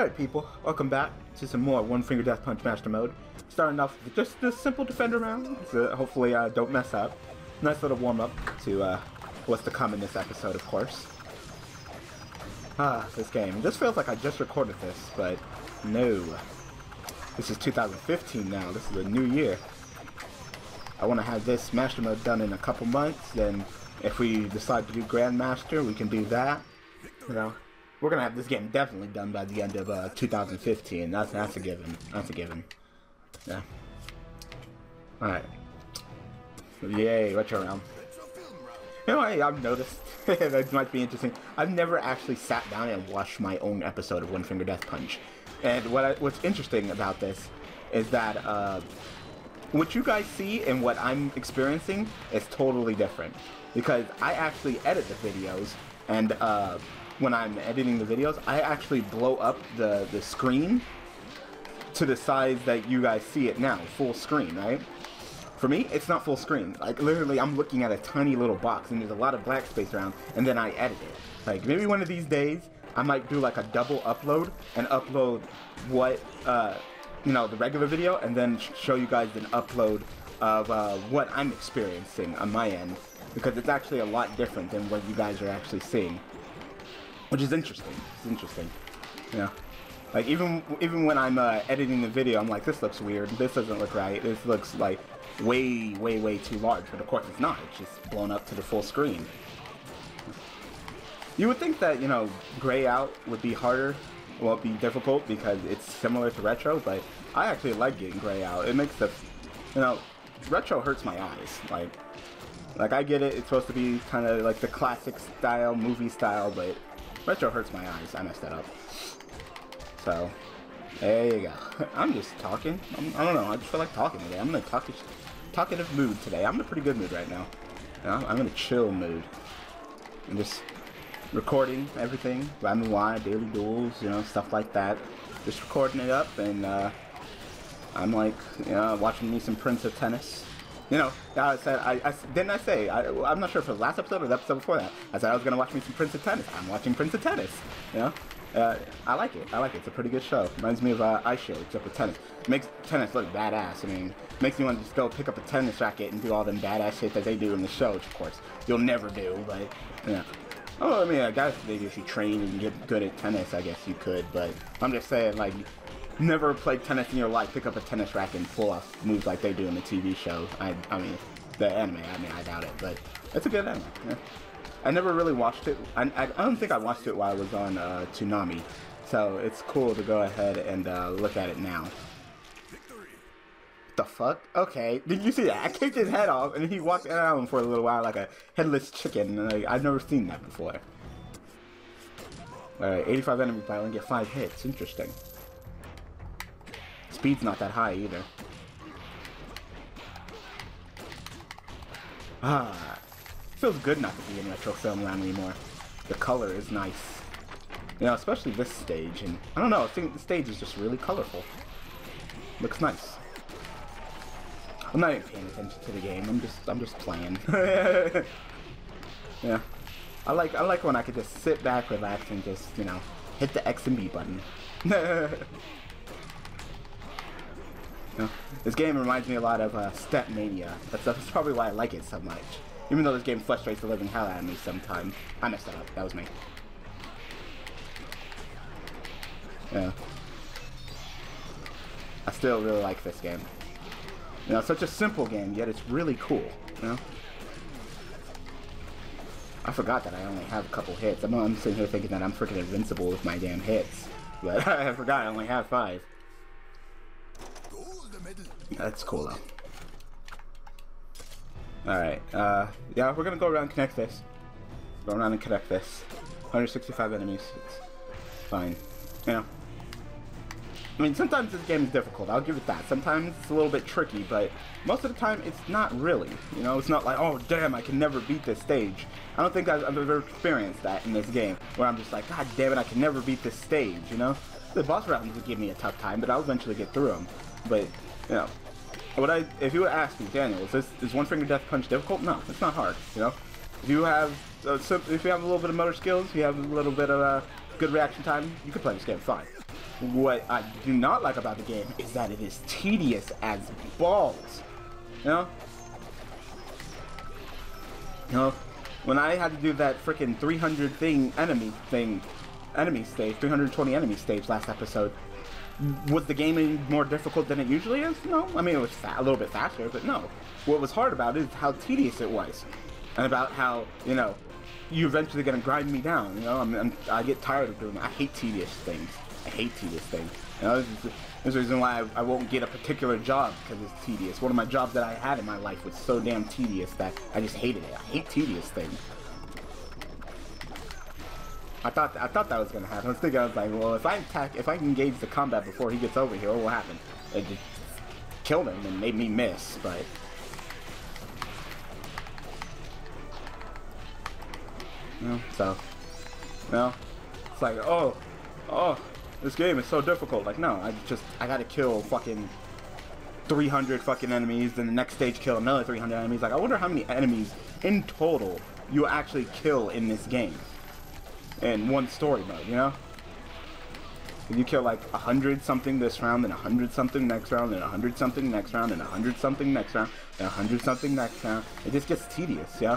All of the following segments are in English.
Alright people, welcome back to some more One Finger Death Punch Master Mode. Starting off with just a simple defender round, so hopefully I don't mess up. Nice little warm up to what's to come in this episode, of course. This game. This feels like I just recorded this, but no. This is 2015 now, this is a new year. I want to have this Master Mode done in a couple months, then if we decide to do Grandmaster, we can do that. You know, we're gonna have this game definitely done by the end of 2015. That's a given. That's a given. Yeah. All right. Yay! Retro round. You know, I've noticed that might be interesting. I've never actually sat down and watched my own episode of One Finger Death Punch, and what's interesting about this is that what you guys see and what I'm experiencing is totally different, because I actually edit the videos, and when I'm editing the videos, I actually blow up the screen to the size that you guys see it now, full screen, right? For me, it's not full screen. Like, literally, I'm looking at a tiny little box, and there's a lot of black space around, and then I edit it. Like, maybe one of these days, I might do, like, a double upload, and upload what, you know, the regular video, and then show you guys an upload of what I'm experiencing on my end, because it's actually a lot different than what you guys are actually seeing. Which is interesting. It's interesting. Yeah. Like, even when I'm editing the video, I'm like, this looks weird. This doesn't look right. This looks like way too large. But of course it's not. It's just blown up to the full screen. You would think that, you know, gray out would be harder. Well, it'd be difficult because it's similar to retro, but I actually like getting gray out. It makes the, you know, retro hurts my eyes. Like I get it. It's supposed to be kind of like the classic style, movie style, but retro hurts my eyes. I messed that up. So, there you go. I'm just talking. I don't know. I just feel like talking today. I'm in a talkative mood today. I'm in a pretty good mood right now. You know, I'm in a chill mood. I'm just recording everything. Rhyme and Why, daily duels, you know, stuff like that. Just recording it up, and I'm like, you know, watching me some Prince of Tennis. You know, I said, I'm not sure if it was last episode or the episode before that. I said I was going to watch me some Prince of Tennis. I'm watching Prince of Tennis, you know. I like it. I like it. It's a pretty good show. Reminds me of Ice Show, except with tennis. Makes tennis look badass. I mean, makes me want to just go pick up a tennis racket and do all them badass shit that they do in the show, which of course you'll never do, but, yeah. Oh, I mean, I guess maybe if you train and get good at tennis, I guess you could, but I'm just saying, like, never played tennis in your life, pick up a tennis racket and pull off moves like they do in the TV show. I mean, the anime, I doubt it, but it's a good anime. Yeah. I never really watched it. I don't think I watched it while I was on Toonami, so it's cool to go ahead and look at it now. The fuck? Okay, did you see that? I kicked his head off, and he walked around for a little while like a headless chicken, and like, I've never seen that before. Alright, 85 enemies, but I only get 5 hits. Interesting. Speed's not that high either. Feels good not to be in retro film land anymore. The color is nice. You know, especially this stage, and I don't know, I think the stage is just really colorful. Looks nice. I'm not even paying attention to the game, I'm just playing. Yeah. I like when I could just sit back, relax, and just, you know, hit the X and B button. You know, this game reminds me a lot of Step Mania. That's probably why I like it so much. Even though this game frustrates the living hell out of me sometimes. I messed that up. That was me. Yeah. I still really like this game. You know, it's such a simple game, yet it's really cool. You know? I forgot that I only have a couple hits. I'm sitting here thinking that I'm freaking invincible with my damn hits. But I forgot I only have 5. That's cool though. Alright, yeah, we're gonna go around and connect this. Go around and connect this. 165 enemies. It's fine. You know. I mean, sometimes this game is difficult, I'll give it that. Sometimes it's a little bit tricky, but most of the time it's not really. You know, it's not like, oh damn, I can never beat this stage. I don't think I've ever experienced that in this game, where I'm just like, god damn it, I can never beat this stage, you know? The boss rounds would give me a tough time, but I'll eventually get through them. But, you know. If you would ask me, Daniel, is One Finger Death Punch difficult? No, it's not hard. You know, if you have a little bit of motor skills, you have a little bit of good reaction time, you can play this game fine. what I do not like about the game is that it is tedious as balls. You know? You know? When I had to do that freaking 300 enemy stage, 320 enemy stage last episode, was the game any more difficult than it usually is? No. I mean, it was a little bit faster, but no. What was hard about it is how tedious it was. And about how, you know, you eventually gonna grind me down, you know? I get tired of doing it. I hate tedious things. I hate tedious things. You know, this is the reason why I won't get a particular job, because it's tedious. One of my jobs that I had in my life was so damn tedious that I just hated it. I hate tedious things. I thought that was gonna happen. I was thinking, I was like, well, if I engage the combat before he gets over here, what will happen? It just killed him and made me miss, but. You know, so, you know, it's like, oh, this game is so difficult. Like, no, I gotta kill fucking 300 fucking enemies, then the next stage kill another 300 enemies. Like, I wonder how many enemies in total you actually kill in this game. In one story mode, you know? If you kill like 100 something this round, then 100 something next round, then 100 something next round, then 100 something next round, then 100 something next round. It just gets tedious, yeah?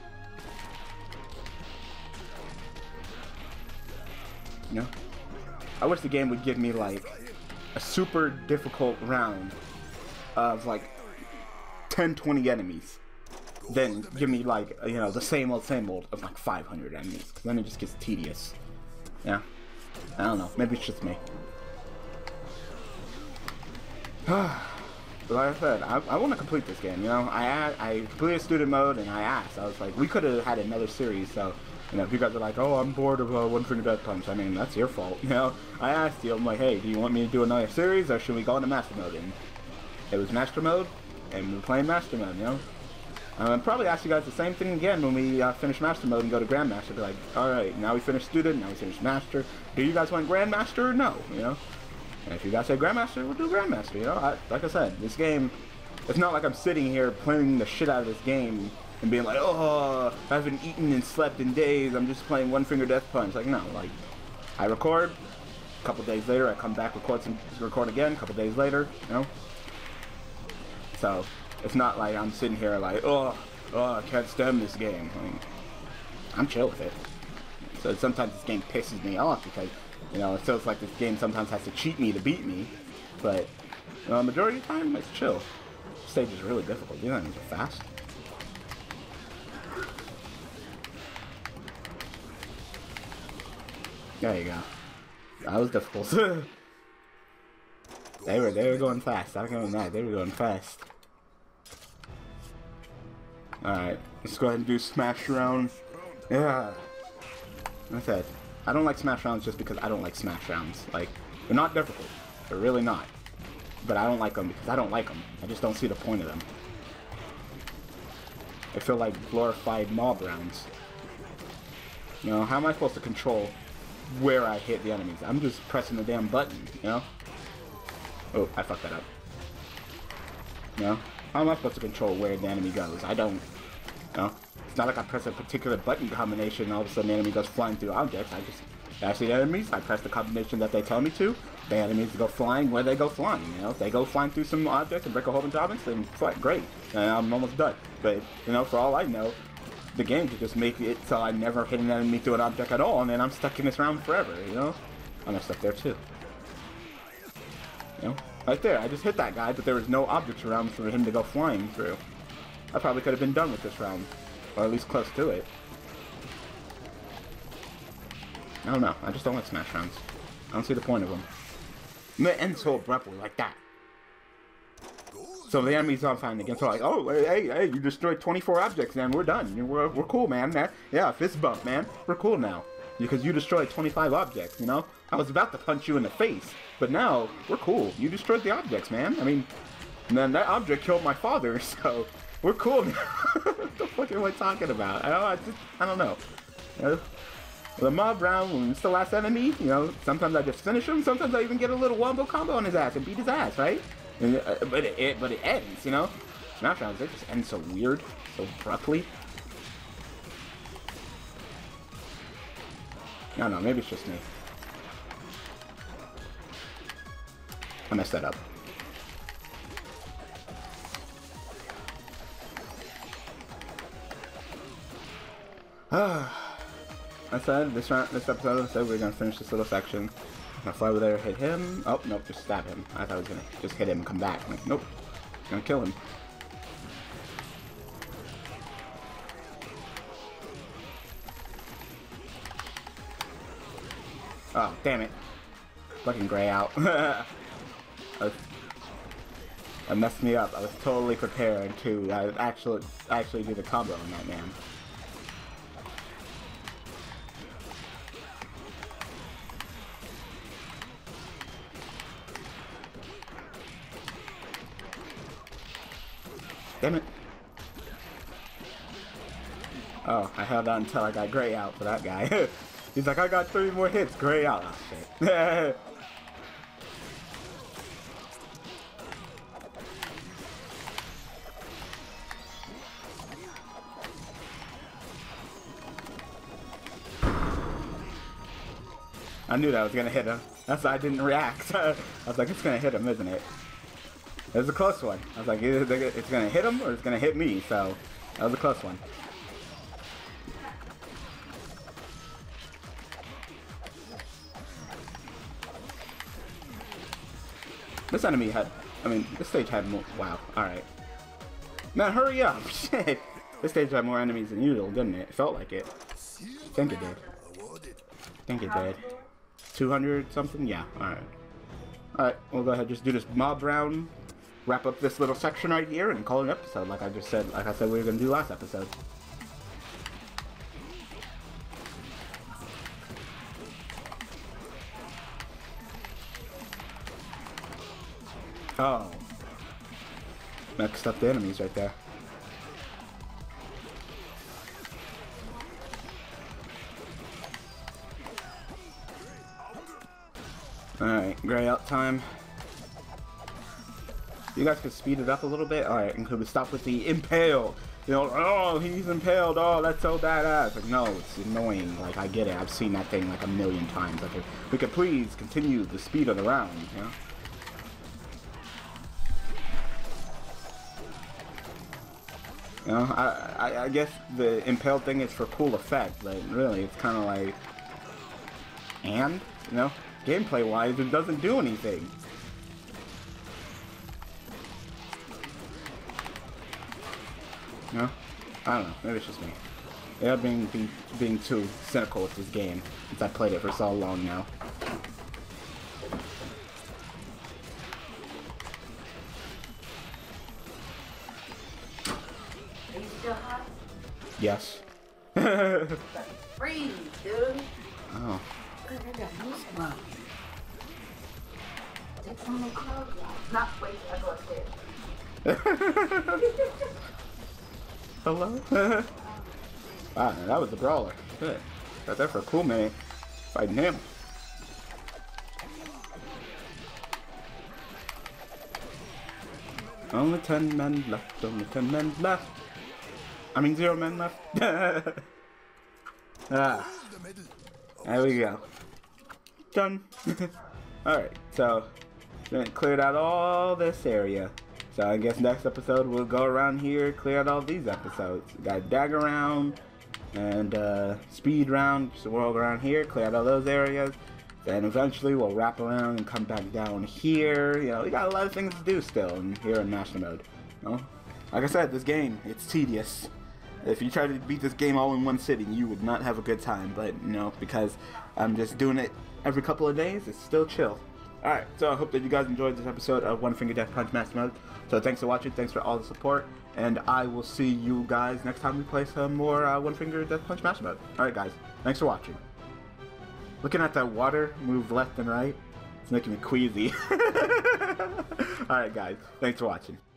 You know? I wish the game would give me like a super difficult round of like 10-20 enemies. Then give me like, you know, the same old of like 500 enemies, because then it just gets tedious. Yeah, I don't know, maybe it's just me. But like I said, I want to complete this game, you know. I completed student mode, and I was like, we could have had another series, so, you know, if you guys are like, oh, I'm bored of One Finger Death Punch, I mean, that's your fault, you know. I asked you, I'm like, hey, do you want me to do another series, or should we go into Master Mode? And it was Master Mode, and we were playing Master Mode, you know. I'll probably ask you guys the same thing again when we finish Master Mode and go to Grandmaster. Be like, alright, now we finished Student, now we finished Master. Do you guys want Grandmaster or no? You know? And if you guys say Grandmaster, we'll do Grandmaster, you know? Like I said, this game, it's not like I'm sitting here playing the shit out of this game and being like, oh, I haven't eaten and slept in days, I'm just playing One Finger Death Punch. Like, no, like, I record, a couple days later, I come back, record again, a couple days later, you know? So, it's not like I'm sitting here like, oh, I can't stand this game. I mean, I'm chill with it. So sometimes this game pisses me off because, you know, it feels like this game sometimes has to cheat me to beat me. But, you know, majority of the time, it's chill. This stage is really difficult. You know, it's fast. There you go. That was difficult. They were going fast. I don't know, they were going fast. Alright, let's go ahead and do Smash Round. Yeah. Like I said, I don't like Smash Rounds just because I don't like Smash Rounds. Like, they're not difficult. They're really not. But I don't like them because I don't like them. I just don't see the point of them. They feel like glorified mob rounds. You know, how am I supposed to control where I hit the enemies? I'm just pressing the damn button, you know? Oh, I fucked that up. You know? How am I supposed to control where the enemy goes? I don't. You know? It's not like I press a particular button combination and all of a sudden the enemy goes flying through objects. I see the enemies, I press the combination that they tell me to. The enemies go flying where they go flying, you know? If they go flying through some objects and break a whole bunch of objects, then great. And I'm almost done. But, you know, for all I know, the game could just make it so I never hit an enemy through an object at all, and then I'm stuck in this round forever, you know? I messed up there too. You know? Right there, I just hit that guy, but there was no objects around for him to go flying through. I probably could have been done with this round. Or at least close to it. I don't know, I just don't like Smash rounds. I don't see the point of them. It ends so abruptly, like that. So the enemies I'm fighting against are like, oh, hey, you destroyed 24 objects, man, we're done. We're cool, man. Yeah, fist bump, man. We're cool now. Because you destroyed 25 objects, you know? I was about to punch you in the face, but now, we're cool. You destroyed the objects, man. I mean, and then that object killed my father, so we're cool now. What the fuck am I talking about? I don't know. You know? The mob round, when it's the last enemy, you know, sometimes I just finish him, sometimes I even get a little wombo combo on his ass and beat his ass, right? And, but it ends, you know? Smash rounds, they just end so weird, so abruptly. I don't know, maybe it's just me. I messed that up. I said this episode, I said we were gonna finish this little section. I'm gonna fly over there, hit him. Oh, nope, just stab him. I thought I was gonna just hit him and come back. I'm like, nope, gonna kill him. Oh, damn it. Fucking gray out. That messed me up. I was totally prepared to actually do the combo on that man. Damn it. Oh, I held on until I got gray out for that guy. He's like, I got 3 more hits, gray out. Oh, shit. I knew that was gonna hit him. That's why I didn't react. I was like, it's gonna hit him, isn't it? It was a close one. I was like, either it's gonna hit him or it's gonna hit me, so that was a close one. This enemy had, this stage had more, wow, alright. Man, hurry up, shit! This stage had more enemies than usual, didn't it? It felt like it. I think it did. I think it did. 200 something? Yeah, alright. Alright, we'll go ahead and just do this mob round. Wrap up this little section right here and call it an episode, like I said we were gonna do last episode. Oh. Mixed up the enemies right there. Alright, gray out time. You guys could speed it up a little bit? Alright, and could we stop with the impale? You know, oh, he's impaled, oh, that's so badass. Like, no, it's annoying. Like, I get it. I've seen that thing like a million times. Like, if we could please continue the speed of the round, you know? You know, I guess the impale thing is for cool effect, but really, it's kind of like, and, you know, gameplay-wise, it doesn't do anything. No? I don't know. Maybe it's just me. Yeah, being too cynical with this game since I played it for so long now. Are you still hot? Yes. Freeze, dude. Oh. Good, I got no smoke. Take some of the clothes off. Not wait, I go upstairs. Hello? Wow, that was the brawler. Good. Got there for a cool minute. Fighting him. Only 10 men left. Only 10 men left. I mean 0 men left. Ah. There we go. Done. Alright, so cleared out all this area. So I guess next episode we'll go around here, clear out all these episodes. We got dagger round and speed round, so we'll go around here, clear out all those areas. Then eventually we'll wrap around and come back down here. You know, we got a lot of things to do still here in Master Mode. You know? Like I said, this game, it's tedious. If you try to beat this game all in one sitting, you would not have a good time. But, you know, because I'm just doing it every couple of days, it's still chill. Alright, so I hope that you guys enjoyed this episode of One Finger Death Punch Master Mode. So thanks for watching, thanks for all the support, and I will see you guys next time we play some more One Finger Death Punch Master Mode. Alright guys, thanks for watching. Looking at that water move left and right, it's making me queasy. Alright guys, thanks for watching.